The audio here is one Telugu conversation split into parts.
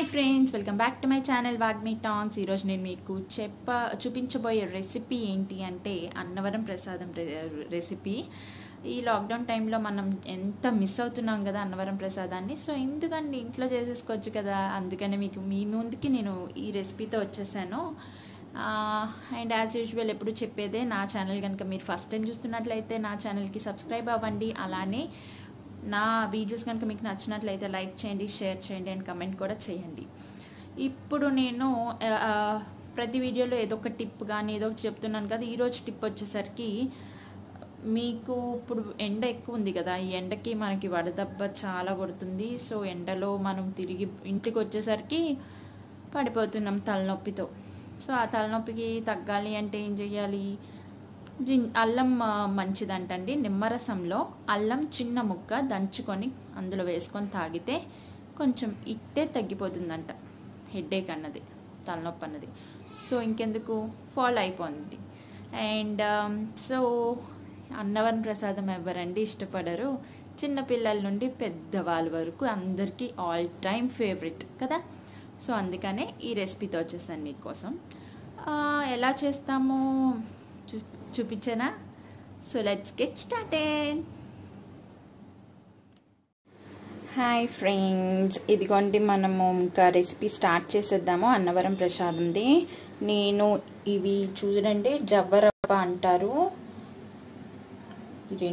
Friends, welcome back to my channel Vagmi talks. ఈరోజు నేను మీకు చూపించబోయే రెసిపీ ఏంటి అంటే అన్నవరం ప్రసాదం రెసిపీ. ఈ లాక్డౌన్ టైంలో మనం ఎంత మిస్ అవుతున్నాం కదా అన్నవరం ప్రసాదాన్ని. సో ఎందుకంటే ఇంట్లో చేసేసుకోవచ్చు కదా, అందుకనే మీకు మీ ముందుకి నేను ఈ రెసిపీతో వచ్చేసాను. అండ్ యాజ్ యూజువల్ ఎప్పుడు చెప్పేదే, నా ఛానల్ కనుక మీరు ఫస్ట్ టైం చూస్తున్నట్లయితే నా ఛానల్కి సబ్స్క్రైబ్ అవ్వండి. అలానే నా వీడియోస్ కనుక మీకు నచ్చినట్లయితే లైక్ చేయండి, షేర్ చేయండి అండ్ కమెంట్ కూడా చేయండి. ఇప్పుడు నేను ప్రతి వీడియోలో ఏదో ఒక టిప్ కానీ ఏదో ఒకటి చెప్తున్నాను కదా. ఈరోజు టిప్ వచ్చేసరికి, మీకు ఇప్పుడు ఎండ ఎక్కువ ఉంది కదా, ఈ ఎండకి మనకి వడదెబ్బ చాలా కొడుతుంది. సో ఎండలో మనం తిరిగి ఇంటికి వచ్చేసరికి పడిపోతున్నాం తలనొప్పితో. సో ఆ తలనొప్పికి తగ్గాలి అంటే ఏం చేయాలి? అల్లం మంచిదంటండి. నిమ్మరసంలో అల్లం చిన్న ముక్క దంచుకొని అందులో వేసుకొని తాగితే కొంచెం ఇట్టే తగ్గిపోతుందంట హెడేక్ అన్నది, తలనొప్పి అన్నది. సో ఇంకెందుకు, ఫాలో అయిపోయింది. అండ్ సో అన్నవరం ప్రసాదం ఎవరండి ఇష్టపడరు? చిన్నపిల్లల నుండి పెద్దవాళ్ళ వరకు అందరికీ ఆల్ టైమ్ ఫేవరెట్ కదా. సో అందుకనే ఈ రెసిపీతో వచ్చేసాను మీకోసం. ఎలా చేస్తామో చూపించానా? So let's get started. Hi friends, ఇదిగోండి మనము ఇంకా రెసిపీ స్టార్ట్ చేసేద్దాము అన్నవరం ప్రసాదంది. నేను ఇవి చూడండి, జవ్వరవ్వ అంటారు. ఈ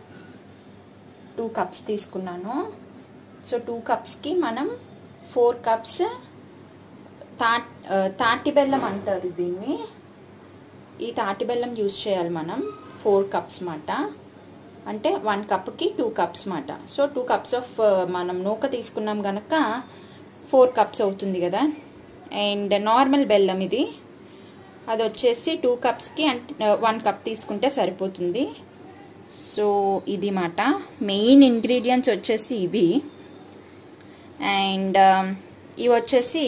2 కప్స్ తీసుకున్నాను. సో 2 కప్స్కి మనం 4 కప్స్ తాటి బెల్లం అంటారు దీన్ని. ఈ తాటి బెల్లం యూజ్ చేయాలి మనం. 4 కప్స్ మాట, అంటే 1 కప్కి 2 కప్స్ మాట. సో 2 కప్స్ ఆఫ్ మనం నూక తీసుకున్నాం కనుక 4 కప్స్ అవుతుంది కదా. అండ్ నార్మల్ బెల్లం ఇది, అది వచ్చేసి 2 కప్స్కి అంటే 1 కప్ తీసుకుంటే సరిపోతుంది. సో ఇది మాట. మెయిన్ ఇంగ్రీడియంట్స్ వచ్చేసి ఇవి. అండ్ ఇవి వచ్చేసి,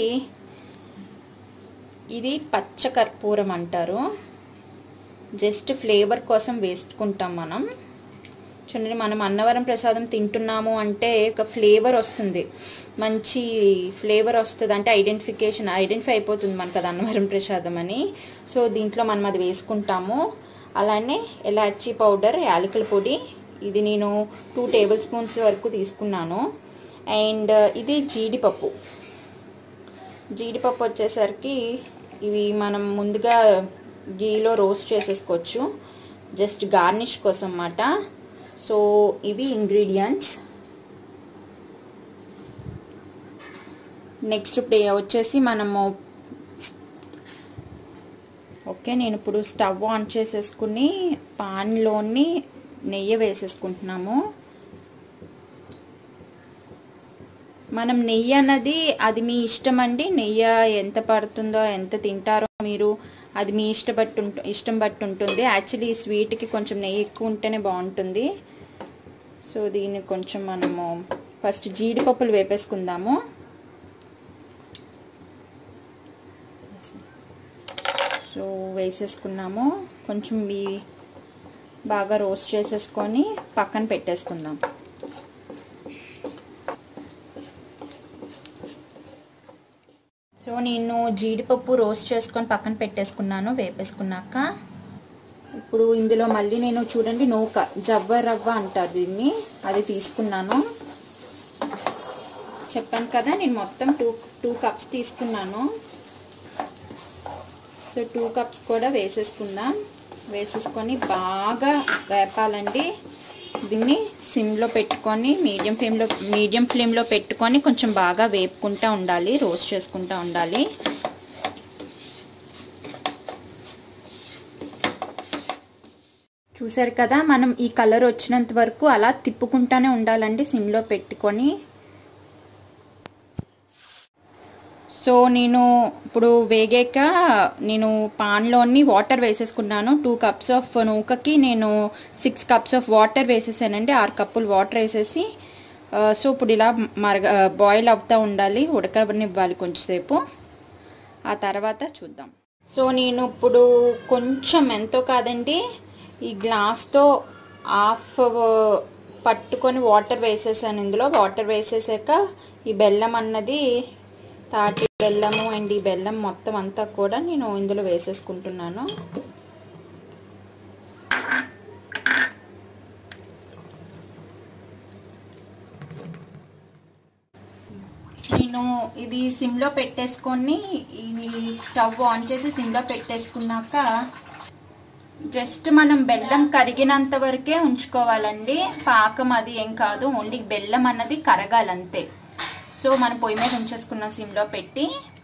ఇది పచ్చకర్పూరం అంటారు. జస్ట్ ఫ్లేవర్ కోసం వేసుకుంటాం మనం. చూడండి, మనం అన్నవరం ప్రసాదం తింటున్నాము అంటే ఒక ఫ్లేవర్ వస్తుంది, మంచి ఫ్లేవర్ వస్తుంది. అంటే ఐడెంటిఫై అయిపోతుంది మనకు అది అన్నవరం ప్రసాదం అని. సో దీంట్లో మనం అది వేసుకుంటాము. అలానే ఎలాచీ పౌడర్, యాలకుల పొడి, ఇది నేను 2 టేబుల్ స్పూన్స్ వరకు తీసుకున్నాను. అండ్ ఇది జీడిపప్పు వచ్చేసరికి ఇవి మనం ముందుగా గీలో రోస్ట్ చేసేసుకోవచ్చు, జస్ట్ గార్నిష్ కోసం అన్నమాట. సో ఇవి ఇంగ్రీడియంట్స్. నెక్స్ట్ ఇప్పుడు వచ్చేసి మనము నేను ఇప్పుడు స్టవ్ ఆన్ చేసేసుకుని పాన్లోని నెయ్యి వేసేసుకుంటున్నాము. మనం నెయ్యి అన్నది అది మీ ఇష్టం అండి. నెయ్యి ఎంత పడుతుందో, ఎంత తింటారో మీరు, అది మీ ఇష్టం బట్టి ఉంటుంది. యాక్చువల్లీ ఈ స్వీట్కి కొంచెం నెయ్యి ఎక్కువ ఉంటేనే బాగుంటుంది. సో దీన్ని కొంచెం మనము ఫస్ట్ జీడిపప్పులు వేపేసుకుందాము. సో వేసేసుకున్నాము. కొంచెం బాగా రోస్ట్ చేసేసుకొని పక్కన పెట్టేసుకుందాం. సో నేను జీడిపప్పు రోస్ట్ చేసుకొని పక్కన పెట్టేసుకున్నాను వేపేసుకున్నాక. ఇప్పుడు ఇందులో మళ్ళీ నేను చూడండి, నూక జవ్వరవ్వ అంటారు దీన్ని, అది తీసుకున్నాను. చెప్పాను కదా నేను మొత్తం 2 కప్స్ తీసుకున్నాను. సో 2 కప్స్ కూడా వేసేసుకుందాం. వేసేసుకొని బాగా వేపాలండి. దీన్ని సిమ్లో పెట్టుకొని మీడియం ఫ్లేమ్లో పెట్టుకొని కొంచెం బాగా వేపుకుంటూ ఉండాలి, రోస్ట్ చేసుకుంటూ ఉండాలి. చూసారు కదా, మనం ఈ కలర్ వచ్చినంత వరకు అలా తిప్పుకుంటూనే ఉండాలండి సిమ్లో పెట్టుకొని. సో నేను ఇప్పుడు వేగాక నేను పాన్లోని వాటర్ వేసేసుకున్నాను. 2 కప్స్ ఆఫ్ నూకకి నేను 6 కప్స్ ఆఫ్ వాటర్ వేసేసానండి. 6 కప్పులు వాటర్ వేసేసి, సో ఇప్పుడు ఇలా బాయిల్ అవుతూ ఉండాలి, ఉడకనివ్వాలి కొంచెంసేపు. ఆ తర్వాత చూద్దాం. సో నేను ఇప్పుడు కొంచెం, ఎంతో కాదండి, ఈ గ్లాస్తో హాఫ్ పట్టుకొని వాటర్ వేసేసాను. ఇందులో వాటర్ వేసేసాక ఈ బెల్లం అన్నది తాటి బెల్లము అండ్ ఈ బెల్లం మొత్తం అంతా కూడా నేను ఇందులో వేసేసుకుంటున్నాను. నేను ఇది సిమ్లో పెట్టేసుకొని ఇది స్టవ్ ఆన్ చేసి సిమ్లో పెట్టేసుకున్నాక జస్ట్ మనం బెల్లం కరిగినంత వరకే ఉంచుకోవాలండి. పాకం అది ఏం కాదు, ఓన్లీ బెల్లం అన్నది కరగాలంతే. సో మనం పొయ్యి మీద ఉంచేసుకున్నాం సిమ్లో పెట్టి.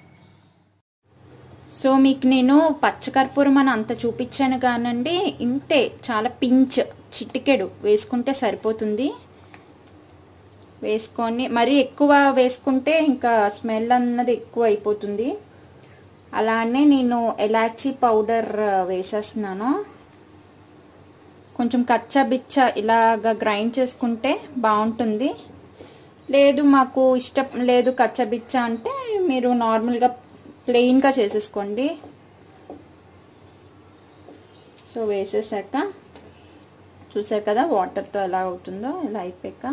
సో మీకు నేను పచ్చకర్పూరం అని అంత చూపించాను కానండి, ఇంతే, చాలా పించ్ చిటికెడు వేసుకుంటే సరిపోతుంది. వేసుకొని మరీ ఎక్కువ వేసుకుంటే ఇంకా స్మెల్ అన్నది ఎక్కువ అయిపోతుంది. అలానే నేను ఎలాచీ పౌడర్ వేసేస్తున్నాను. కొంచెం కచ్చా బిచ్చా ఇలాగా గ్రైండ్ చేసుకుంటే బాగుంటుంది. లేదు మాకు ఇష్టం లేదు కచ్చా బిచ్చా అంటే మీరు నార్మల్గా ప్లెయిన్గా చేసేసుకోండి. సో వేసేసాక చూసారు కదా వాటర్తో ఎలా అవుతుందో, ఇలా అయిపోయాక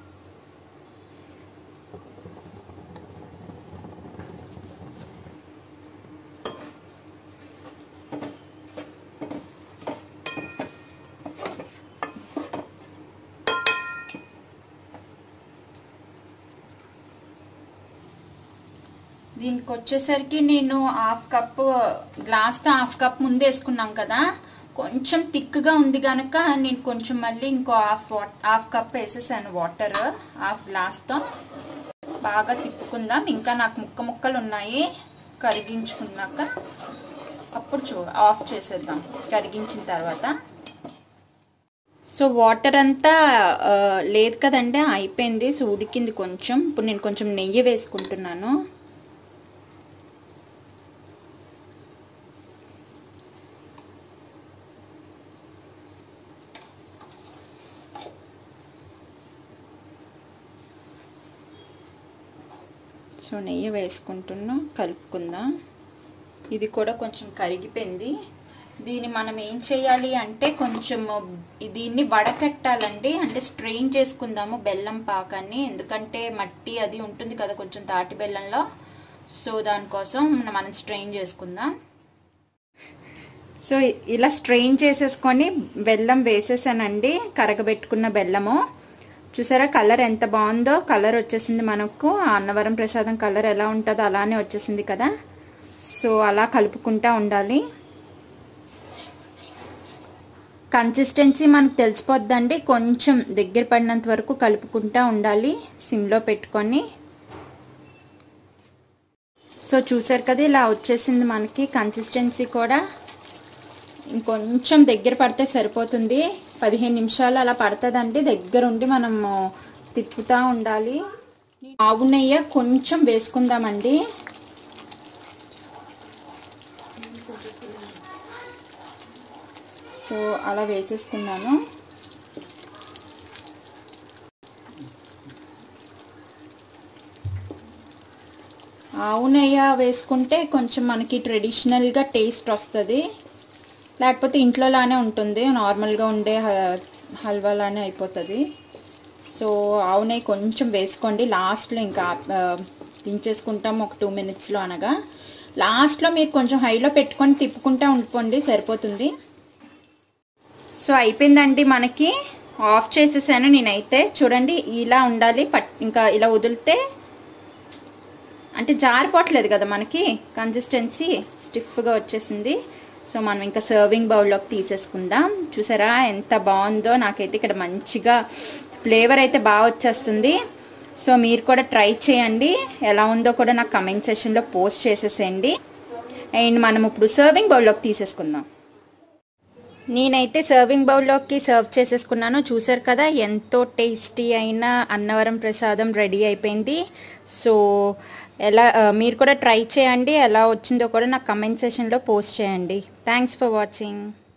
దీనికి వచ్చేసరికి నేను హాఫ్ కప్, గ్లాస్తో హాఫ్ కప్ ముందు వేసుకున్నాం కదా, కొంచెం థిక్గా ఉంది కనుక నేను కొంచెం మళ్ళీ ఇంకో హాఫ్ కప్ వేసేసాను వాటర్. హాఫ్ గ్లాస్తో బాగా తిప్పుకుందాం. ఇంకా నాకు ముక్కలు ఉన్నాయి కరిగించుకున్నాక, అప్పుడు ఆఫ్ చేసేద్దాం కరిగించిన తర్వాత. సో వాటర్ అంతా లేదు కదండి, అయిపోయింది. సో ఉడికింది కొంచెం. ఇప్పుడు నేను కొంచెం నెయ్యి వేసుకుంటున్నాను. సో నెయ్యి వేసుకుంటున్నా, కలుపుకుందాం. ఇది కూడా కొంచెం కరిగిపోయింది. దీన్ని మనం ఏం చేయాలి అంటే కొంచెం దీన్ని వడకట్టాలండి, అంటే స్ట్రెయిన్ చేసుకుందాము బెల్లం పాకాన్ని. ఎందుకంటే మట్టి అది ఉంటుంది కదా కొంచెం తాటి బెల్లంలో. సో దానికోసం మనం స్ట్రెయిన్ చేసుకుందాం. సో ఇలా స్ట్రెయిన్ చేసేసుకొని బెల్లం వేసేసానండి, కరగబెట్టుకున్న బెల్లము. చూసారా కలర్ ఎంత బాగుందో, కలర్ వచ్చేసింది మనకు. అన్నవరం ప్రసాదం కలర్ ఎలా ఉంటుందో అలానే వచ్చేసింది కదా. సో అలా కలుపుకుంటా ఉండాలి. కన్సిస్టెన్సీ మనకు తెలిసిపోద్దండి, కొంచెం దగ్గర పడినంత వరకు కలుపుకుంటా ఉండాలి సిమ్లో పెట్టుకొని. సో చూసారు కదా ఇలా వచ్చేసింది మనకి కన్సిస్టెన్సీ కూడా. ఇంకొంచెం దగ్గర పడితే సరిపోతుంది. 15 నిమిషాలు అలా పడుతుందండి. దగ్గరుండి మనము తిప్పుతూ ఉండాలి. ఆవు నెయ్యి కొంచెం వేసుకుందామండి. సో అలా వేసేసుకున్నాను. ఆవు నెయ్యి వేసుకుంటే కొంచెం మనకి ట్రెడిషనల్గా టేస్ట్ వస్తుంది. లేకపోతే ఇంట్లోలానే ఉంటుంది, నార్మల్గా ఉండే హల్వాలానే అయిపోతుంది. సో ఆవు నెయ్యి కొంచెం వేసుకోండి లాస్ట్లో. ఇంకా దించేసుకుంటాం ఒక 2 మినిట్స్లో. అనగా లాస్ట్లో మీరు కొంచెం హైలో పెట్టుకొని తిప్పుకుంటూ ఉండిపోండి, సరిపోతుంది. సో అయిపోయిందండి మనకి. ఆఫ్ చేసేసాను నేనైతే. చూడండి ఇలా ఉండాలి. ఇంకా ఇలా వదిలితే అంటే జారిపోవట్లేదు కదా మనకి, కన్సిస్టెన్సీ స్టిఫ్గా వచ్చేసింది. సో మనం ఇంకా సర్వింగ్ బౌల్లోకి తీసేసుకుందాం. చూసారా ఎంత బాగుందో. నాకైతే ఇక్కడ మంచిగా ఫ్లేవర్ అయితే బాగా వచ్చేస్తుంది. సో మీరు కూడా ట్రై చేయండి, ఎలా ఉందో కూడా నాకు కమెంట్ సెషన్లో పోస్ట్ చేసేసేయండి. అండ్ మనం ఇప్పుడు సర్వింగ్ బౌల్లోకి తీసేసుకుందాం. నేనైతే సర్వింగ్ బౌల్లోకి సర్వ్ చేసేసుకున్నాను. చూసారు కదా ఎంతో టేస్టీ అయిన అన్నవరం ప్రసాదం రెడీ అయిపోయింది. సో మీరు కూడా ట్రై చేయండి, ఎలా వచ్చిందో కూడా నాకు కమెంట్ సెషన్లో పోస్ట్ చేయండి. Thanks for watching.